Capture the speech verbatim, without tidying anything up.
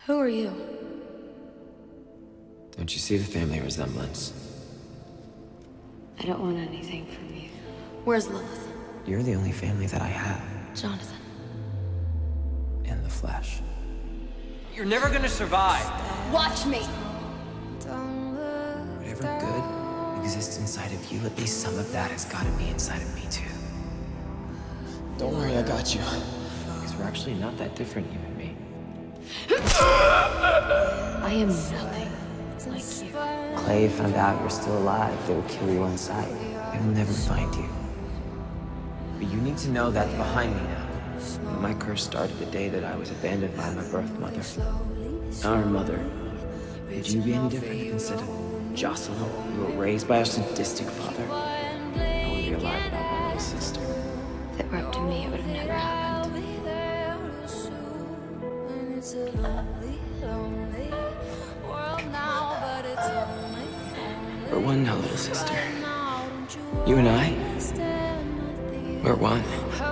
Who are you? Don't you see the family resemblance? I don't want anything from you. Where's Lilith? You're the only family that I have. Jonathan. In the flesh. You're never gonna survive. Watch me! Whatever good exists inside of you, at least some of that has got to be inside of me too. Don't worry, I got you. Because we're actually not that different, you and me. I am nothing like you. Clay found out you're still alive, they will kill you on sight. They will never find you. But you need to know that's behind me now. My curse started the day that I was abandoned by my birth mother. Our mother. Would you be any different instead of Jocelyn? You were raised by a sadistic father. I wouldn't be alive without my little sister. If it were up to me, it would have never happened. We're one now, little sister. You and I, we're one.